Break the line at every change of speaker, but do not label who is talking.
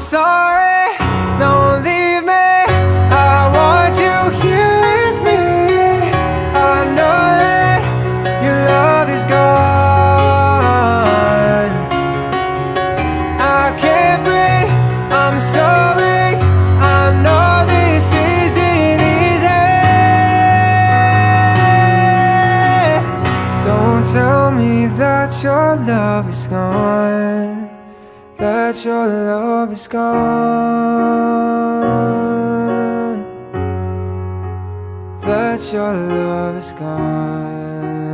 sorry, don't leave me. I want you here with me. I know that your love is gone. I can't breathe, I'm so weak. I know this isn't easy. Don't tell me that your love is gone, that your love is gone, that your love is gone.